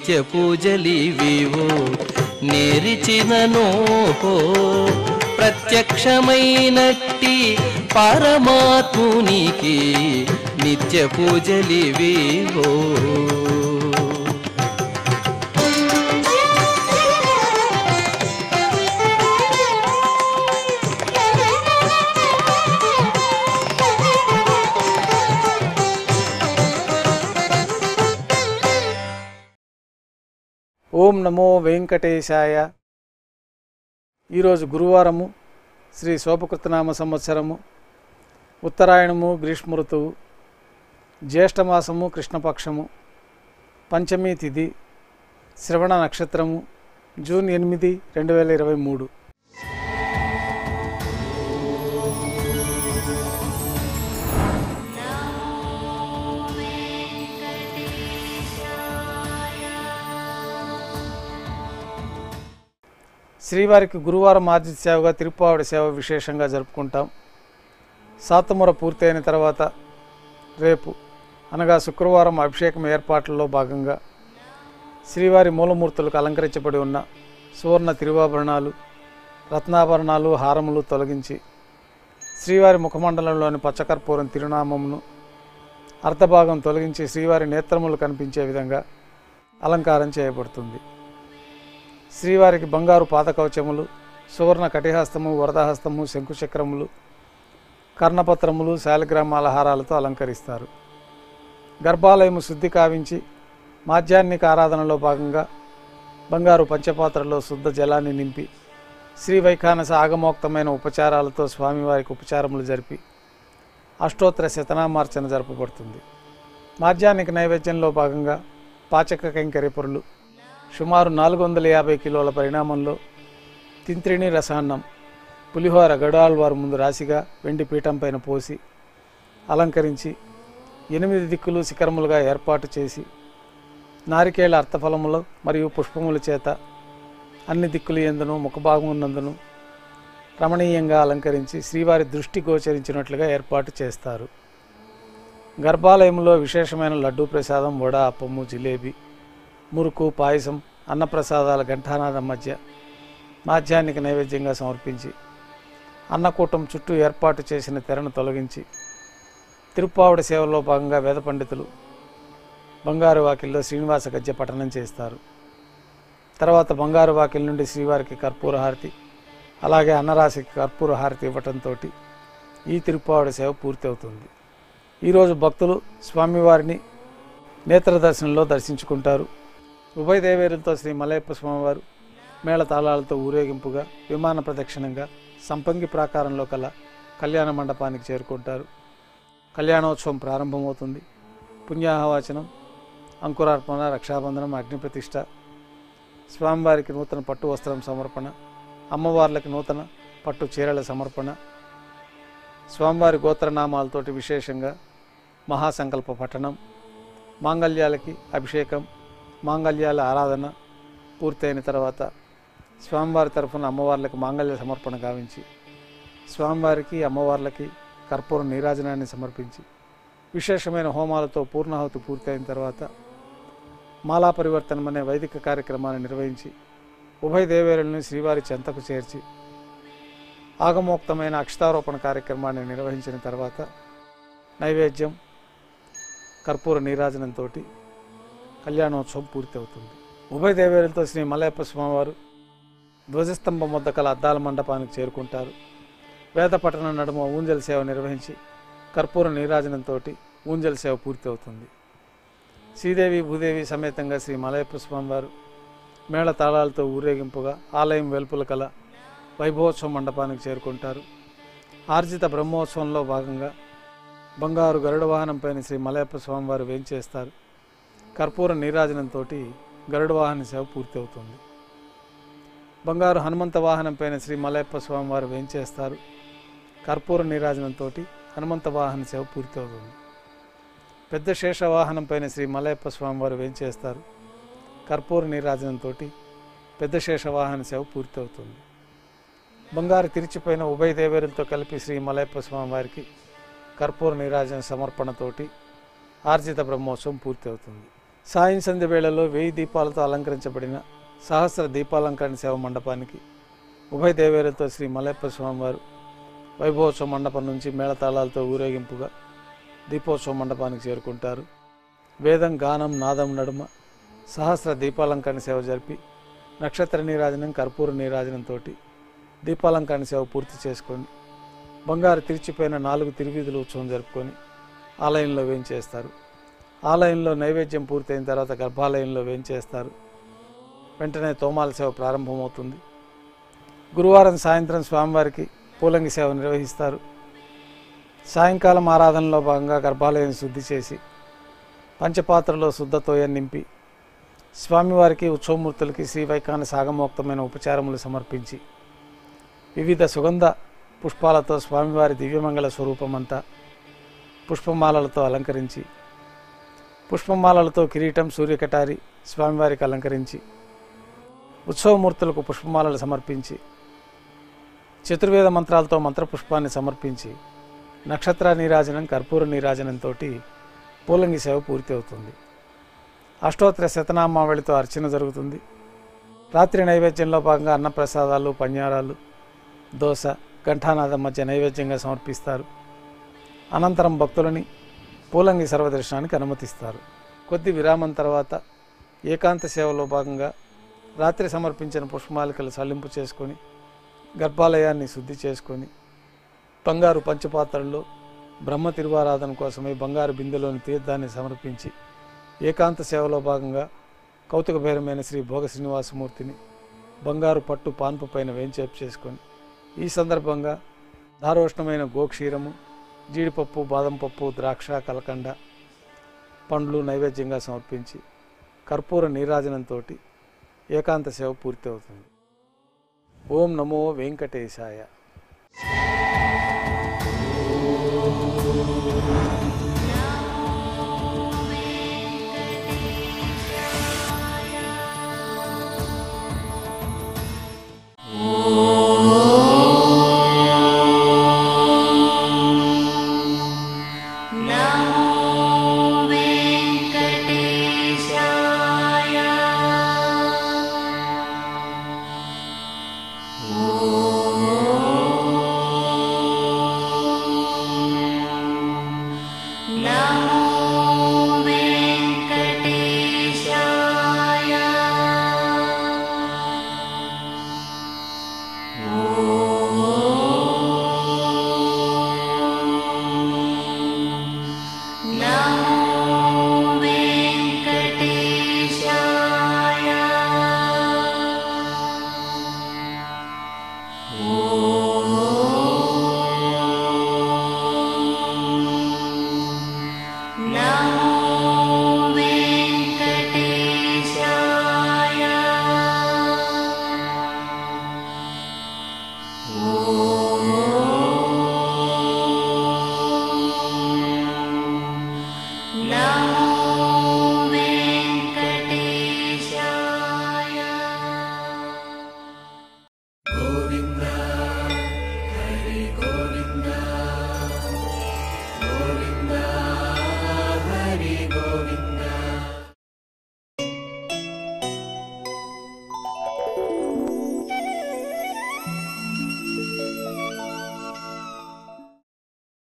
నిత్య పూజలివివో నేరిచిననో ప్రత్యక్షమైనట్టి పరమాత్మునికి నిత్య పూజలివివో. ఓం నమో వెంకటేశాయ. ఈరోజు గురువారము, శ్రీ శోభకృతనామ సంవత్సరము, ఉత్తరాయణము, గ్రీష్మ ఋతువు, జ్యేష్ఠమాసము, కృష్ణపక్షము, పంచమీ తిథి, శ్రవణ నక్షత్రము, జూన్ 8, 2023. శ్రీవారికి గురువారం ఆర్జిత సేవగా తిరుప్పావడి సేవ విశేషంగా జరుపుకుంటాం. సాతముర పూర్తయిన తర్వాత రేపు అనగా శుక్రవారం అభిషేకం ఏర్పాట్లలో భాగంగా శ్రీవారి మూలమూర్తులకు అలంకరించబడి ఉన్న సువర్ణ తిరువాభరణాలు, రత్నాభరణాలు, హారములు తొలగించి శ్రీవారి ముఖమండలంలోని పచ్చకర్పూరం తిరునామమును అర్ధభాగం తొలగించి శ్రీవారి నేత్రములు కనిపించే విధంగా అలంకారం చేయబడుతుంది. శ్రీవారికి బంగారు పాదకవచములు, సువర్ణ కటిహస్తము, వరదహస్తము, శంకుచక్రములు, కర్ణపత్రములు, శాలిగ్రామాల హారాలతో అలంకరిస్తారు. గర్భాలయము శుద్ధి కావించి మాధ్యాహ్నిక ఆరాధనలో భాగంగా బంగారు పంచపాత్రలో శుద్ధ జలాన్ని నింపి శ్రీ వైఖానస ఆగమోక్తమైన ఉపచారాలతో స్వామివారికి ఉపచారములు జరిపి అష్టోత్తర శతనామార్చన జరపబడుతుంది. మాధ్యాహ్నిక నైవేద్యంలో భాగంగా పాచక కైంకర్య పొరులు సుమారు 450 కిలోల పరిణామంలో తింత్రిణి రసాన్నం, పులిహోర గడాల్వారు ముందు రాశిగా వెండి పీఠం పైన పోసి అలంకరించి 8 దిక్కులు శిఖరములుగా ఏర్పాటు చేసి నారికేళ అర్థఫలములు మరియు పుష్పముల చేత అన్ని దిక్కులు ఎందును ముఖభాగమునందును రమణీయంగా అలంకరించి శ్రీవారి దృష్టి గోచరించినట్లుగా ఏర్పాటు చేస్తారు. గర్భాలయంలో విశేషమైన లడ్డూ ప్రసాదం, వడ, అప్పము, జిలేబీ, మురుకు, పాయసం, అన్నప్రసాదాల ఘంటానాదం మధ్య మాధ్యాహ్నిక నైవేద్యంగా సమర్పించి అన్నకూటం చుట్టూ ఏర్పాటు చేసిన తెరను తొలగించి తిరుప్పావడి సేవలో భాగంగా వేద పండితులు బంగారు వాకిల్లో శ్రీనివాస గద్య పఠనం చేస్తారు. తర్వాత బంగారు వాకిల్ నుండి శ్రీవారికి కర్పూర హారతి, అలాగే అన్నరాశికి కర్పూర హారతి ఇవ్వటంతో ఈ తిరుప్పావడి సేవ పూర్తి అవుతుంది. ఈరోజు భక్తులు స్వామివారిని నేత్ర దర్శనంలో దర్శించుకుంటారు. ఉభయ దేవేరులతో శ్రీ మలయప్ప స్వామివారు మేళతాళాలతో ఊరేగింపుగా విమాన ప్రదక్షిణంగా సంపంగి ప్రాకారంలో కల కళ్యాణ మండపానికి చేరుకుంటారు. కళ్యాణోత్సవం ప్రారంభమవుతుంది. పుణ్యాహవాచనం, అంకురార్పణ, రక్షాబంధనం, అగ్నిప్రతిష్ఠ, స్వామివారికి నూతన పట్టు వస్త్రం సమర్పణ, అమ్మవార్లకి నూతన పట్టు చీరల సమర్పణ, స్వామివారి గోత్రనామాలతోటి విశేషంగా మహాసంకల్ప పఠనం, మాంగళ్యాలకి అభిషేకం, మాంగళ్యాల ఆరాధన పూర్తయిన తర్వాత స్వామివారి తరఫున అమ్మవార్లకు మాంగళ్య సమర్పణ గావించి స్వామివారికి అమ్మవార్లకి కర్పూర నీరాజనాన్ని సమర్పించి విశేషమైన హోమాలతో పూర్ణాహుతి పూర్తయిన తర్వాత మాలా పరివర్తనం అనే వైదిక కార్యక్రమాన్ని నిర్వహించి ఉభయ దేవేరులను శ్రీవారి చెంతకు చేర్చి ఆగమోక్తమైన అక్షతారోపణ కార్యక్రమాన్ని నిర్వహించిన తర్వాత నైవేద్యం, కర్పూర నీరాజనంతో కళ్యాణోత్సవం పూర్తి అవుతుంది. ఉభయ దేవేరులతో శ్రీ మలయప్ప స్వామివారు ధ్వజస్తంభం వద్ద కల అద్దాల మండపానికి చేరుకుంటారు. వేద పఠన నడుమ ఊంజల్ సేవ నిర్వహించి కర్పూర నీరాజనంతో ఊంజల్ సేవ పూర్తి అవుతుంది. శ్రీదేవి భూదేవి సమేతంగా శ్రీ మలయప్ప స్వామివారు మేళ తాళాలతో ఊరేగింపుగా ఆలయం వెలుపుల కల వైభవోత్సవ మండపానికి చేరుకుంటారు. ఆర్జిత బ్రహ్మోత్సవంలో భాగంగా బంగారు గరుడ వాహనంపైన శ్రీ మలయప్ప స్వామివారు వేంచేస్తారు. కర్పూర నీరాజనంతో గరుడ వాహన సేవ పూర్తి అవుతుంది. బంగారు హనుమంత వాహనంపైన శ్రీ మలయప్ప స్వామివారు వేంచేస్తారు. కర్పూర నీరాజనంతో హనుమంత వాహన సేవ పూర్తి అవుతుంది. పెద్ద శేష వాహనంపైన శ్రీ మలయప్ప స్వామివారు వేంచేస్తారు. కర్పూర నీరాజనంతో పెద్ద శేష వాహన సేవ పూర్తి అవుతుంది. బంగారు తిరిచిపోయిన ఉభయ దేవేరులతో కలిపి శ్రీ మలయప్ప స్వామివారికి కర్పూర నీరాజన సమర్పణతోటి ఆర్జిత బ్రహ్మోత్సవం పూర్తి అవుతుంది. సాయం సంధ్య వేళలో 1000 దీపాలతో అలంకరించబడిన సహస్ర దీపాలంకరణ సేవ మండపానికి ఉభయ దేవేరులతో శ్రీ మలయప్ప స్వామివారు వైభవోత్సవ మండపం నుంచి మేళతాళాలతో ఊరేగింపుగా దీపోత్సవ మండపానికి చేరుకుంటారు. వేదం, గానం, నాదం నడుమ సహస్ర దీపాలంకరణ సేవ జరిపి నక్షత్ర నీరాజనం, కర్పూర నీరాజనంతో దీపాలంకరణ సేవ పూర్తి చేసుకొని బంగారు తిరిచిపోయిన 4 తిరువీధుల ఉత్సవం జరుపుకొని ఆలయంలో వేంచేస్తారు. ఆలయంలో నైవేద్యం పూర్తయిన తర్వాత గర్భాలయంలో వేంచేస్తారు. వెంటనే తోమాల సేవ ప్రారంభమవుతుంది. గురువారం సాయంత్రం స్వామివారికి పూలంగి సేవ నిర్వహిస్తారు. సాయంకాలం ఆరాధనలో భాగంగా గర్భాలయం శుద్ధి చేసి పంచపాత్రలో శుద్ధతోయ నింపి స్వామివారికి, ఉత్సవమూర్తులకి శ్రీ వైఖాన సాగమోక్తమైన ఉపచారములు సమర్పించి వివిధ సుగంధ పుష్పాలతో స్వామివారి దివ్యమంగళ స్వరూపమంతా పుష్పమాలలతో అలంకరించి పుష్పమాలలతో కిరీటం, సూర్యకటారి స్వామివారికి అలంకరించి ఉత్సవమూర్తులకు పుష్పమాలలు సమర్పించి చతుర్వేద మంత్రాలతో మంత్రపుష్పాన్ని సమర్పించి నక్షత్ర నీరాజనం, కర్పూర నీరాజనంతో పూలంగి సేవ పూర్తి అవుతుంది. అష్టోత్తర శతనామావళితో అర్చన జరుగుతుంది. రాత్రి నైవేద్యంలో భాగంగా అన్నప్రసాదాలు, పన్యారాలు, దోశ, ఘంటానాదం మధ్య నైవేద్యంగా సమర్పిస్తారు. అనంతరం భక్తులని పూలంగి సర్వదర్శనానికి అనుమతిస్తారు. కొద్ది విరామం తర్వాత ఏకాంత సేవలో భాగంగా రాత్రి సమర్పించిన పుష్పమాలికలు సల్లింపు చేసుకొని గర్భాలయాన్ని శుద్ధి చేసుకొని బంగారు పంచపాత్రల్లో బ్రహ్మ తిరువారాధన కోసమై బంగారు బిందెలోని తీర్థాన్ని సమర్పించి ఏకాంత సేవలో భాగంగా కౌతుకభైరమైన శ్రీ భోగ శ్రీనివాసమూర్తిని బంగారు పట్టు పాన్పు పైన వేంచేపు చేసుకొని ఈ సందర్భంగా దారోష్ణమైన గోక్షీరము, జీడిపప్పు, బాదం పప్పు, ద్రాక్ష, కలకండ, పండ్లు నైవేద్యంగా సమర్పించి కర్పూర నీరాజనంతో ఏకాంత సేవ పూర్తి అవుతుంది. ఓం నమో వెంకటేశాయ. Oh